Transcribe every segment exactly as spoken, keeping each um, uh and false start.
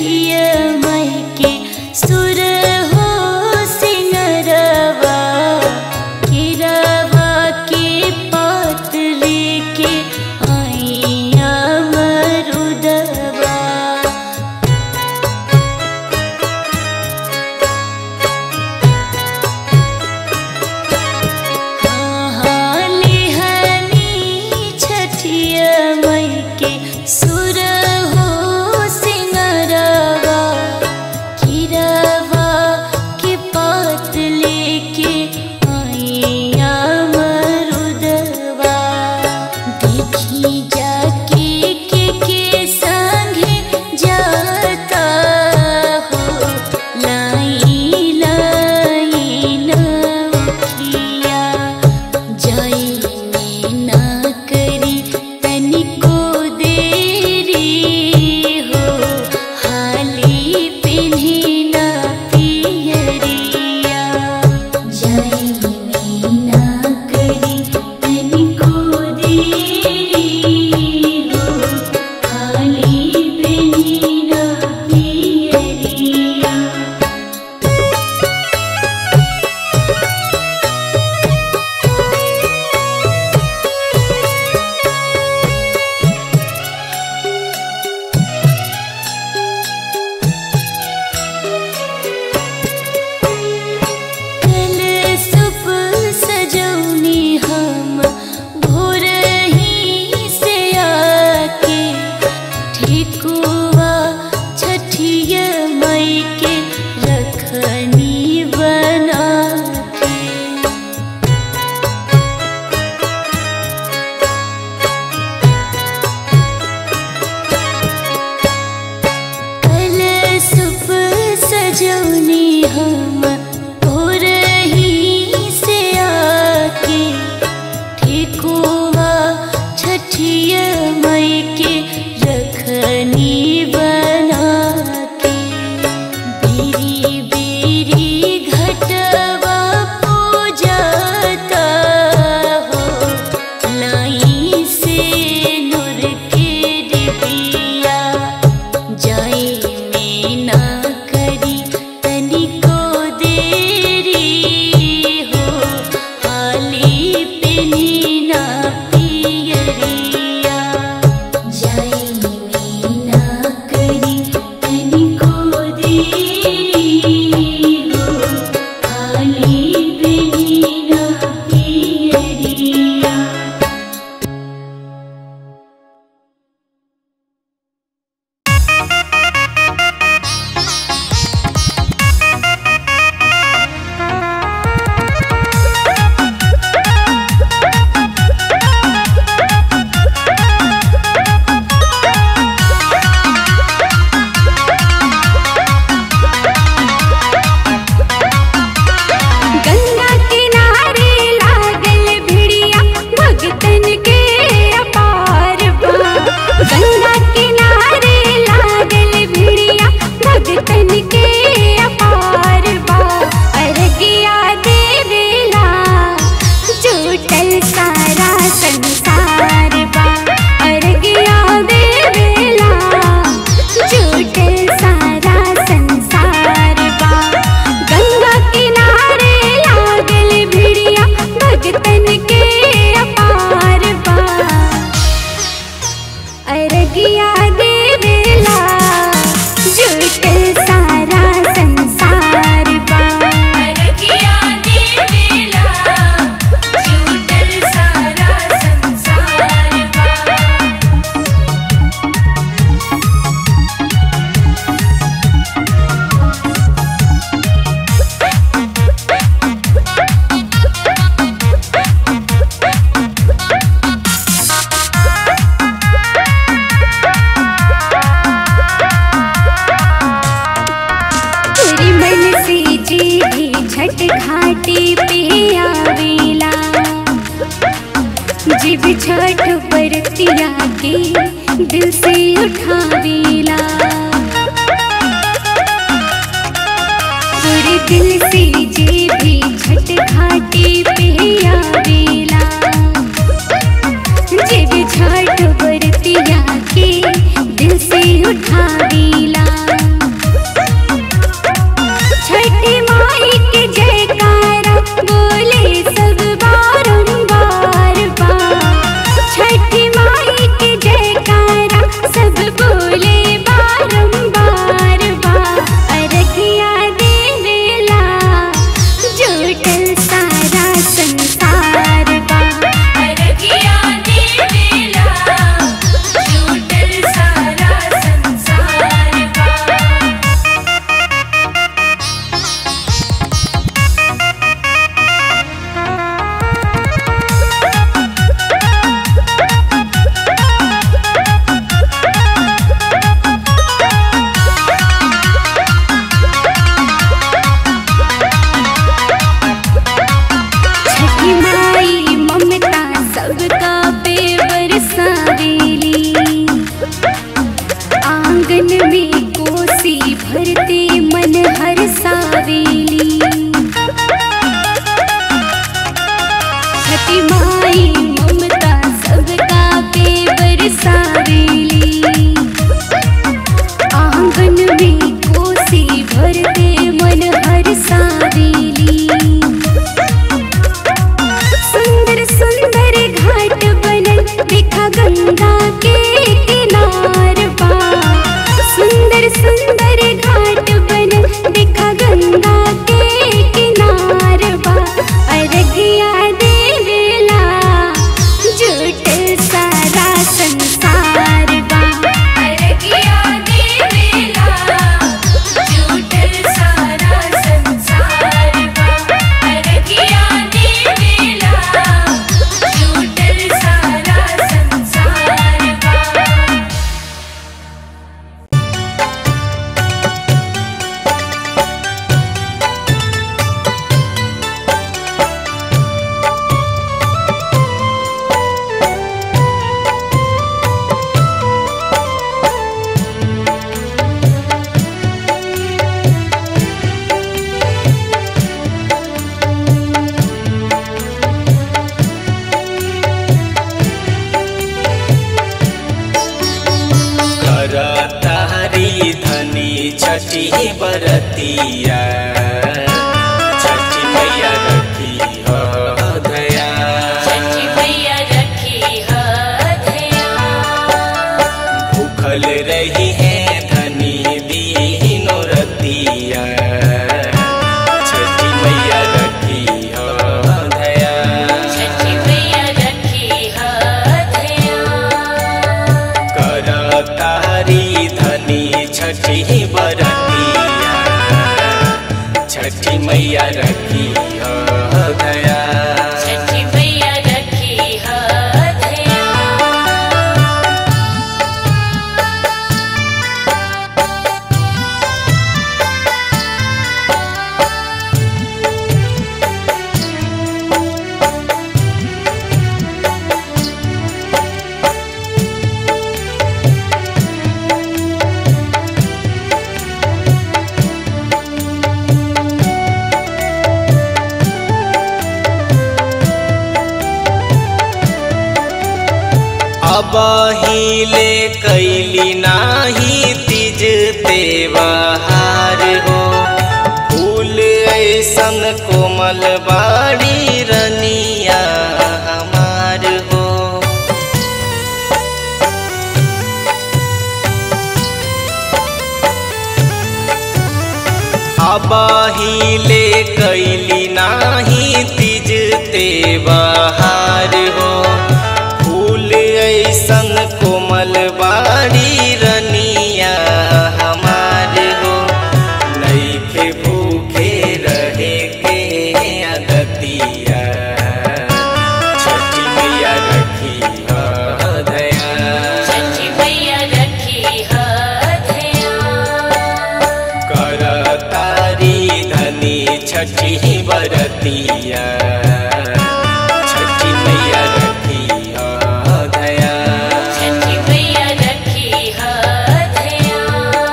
छठिया माई के सुर हो सिंगरवा केरावा के पात लेके आइया मरुदवा। हाँ हाँ लेहनी छठिया माई के सुर हो सिंगरवा केरावा के पात लेके आइया मरुदवा। देखी जाके के के संगे जाता हो लाई लाई नौखिया जाई में ना करी तनिको देरी हो हाली पिन्ही ना पियरिया। जाई में ना करी तनिको देरी हो हाली पिन्ही ना पियरिया। कल सुप सजौनी हम भोरही से आके ठेकुआ छठिया माई के रखनी बना के। कल सुप सजौनी हम भोरही से आके ठेकुआ छठिया माई के रखनी बना के। बेरी बेरी घटवा पूजाता हो लाई से नूर के डिबिया। जाई में ना करी तनिको देरी हो हाली पिन्ही ना पियरिया। जाई में ना करी तनिको देरी हो हाली पिन्ही ना पियरिया। गंगा किनारे लागल भिड़िया भगतन के अपार बा। गंगा किनारे लागल भिड़िया भगतन के अपार बा। अर्घिया देवेला जुटल सारा संसार बा। अर्घिया देवेला जुटल सारा संसार बा। गंगा किनारे लागल भिड़िया भगतन के अपार बा। अर्घिया देवेला जुटल सारा संसार बा। अर्घिया देवेला जुटल सारा संसार बा। तेरी मन से जी भी छठ घाटी पे आवेला। जीव छठ बरतिया के दिल से उठावेला। पूरे दिल से जी भी छठ घाटी पे आवेला। जीव छठ बरतिया के दिल से उठावेला। छठी बरतिया छठी मैया रखी हो दया छठी मैया रखी हो दया भूखल रही है धनी दीनो रतिया छठी मैया रखी हो दया छठी मैया रखी हो दया कर तारी धनी छठी बरतिया छठी मैया रखी हो दया छठी मैया रखी हो दया अब हिले कैली नाही तीज त्योहार हो फूल ऐसन कोमल बाड़ी रनिया हमार हो अब हिले कैली नाही तीज त्योहार हो ऐसन कोमल बाड़ी रनिया हमार हो नइखे भूखे रहे के अदतिया छठी मैया रखी हो दया छठी मैया रखी हो दया कर तारी धनी छठी बरतिया छठी मैया रखी हो दया छठी मैया रखी हो दया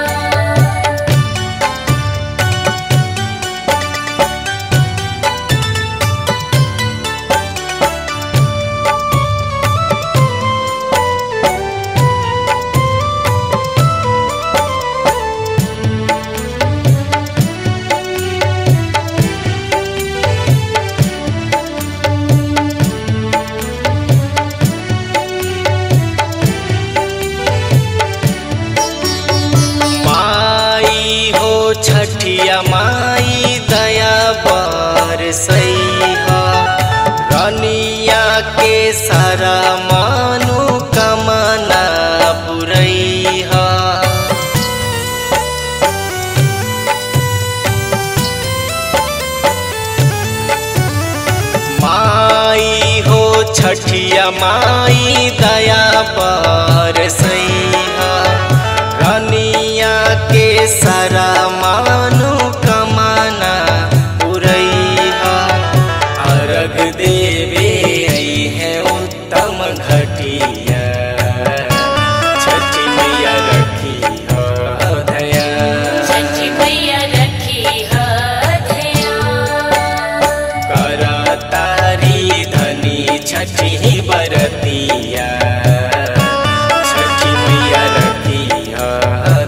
छठिया माई दया बरसैहा रनिया के सारा मानु कमना पुरैहा माई हो छठिया माई दया बरसैहा रनिया के सारा मानु कमाना पुरैहा अर्घ देवे है उत्तम घटिया छठी मैया रखी हो दया छठी मैया रखी हो दया कर तारी धनी छठी बरतिया छठी मैया रखी हो